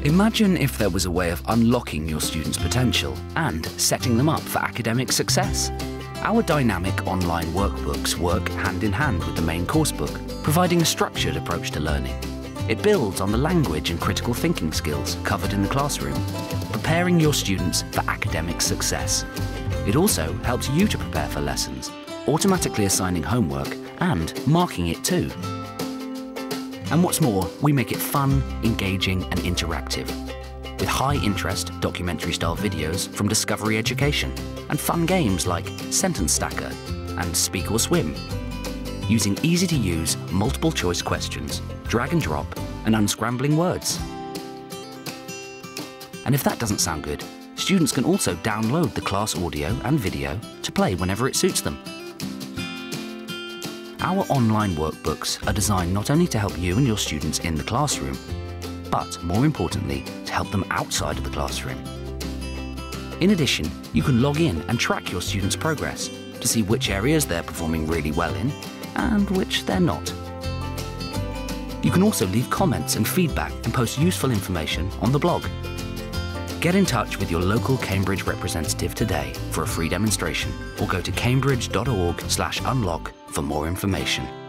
Imagine if there was a way of unlocking your students' potential and setting them up for academic success. Our dynamic online workbooks work hand in hand with the main coursebook, providing a structured approach to learning. It builds on the language and critical thinking skills covered in the classroom, preparing your students for academic success. It also helps you to prepare for lessons, automatically assigning homework and marking it too. And what's more, we make it fun, engaging and interactive, with high-interest documentary-style videos from Discovery Education and fun games like Sentence Stacker and Speak or Swim, using easy-to-use multiple-choice questions, drag and drop and unscrambling words. And if that doesn't sound good, students can also download the class audio and video to play whenever it suits them. Our online workbooks are designed not only to help you and your students in the classroom, but more importantly, to help them outside of the classroom. In addition, you can log in and track your students' progress to see which areas they're performing really well in and which they're not. You can also leave comments and feedback and post useful information on the blog. Get in touch with your local Cambridge representative today for a free demonstration, or go to cambridge.org/unlock for more information.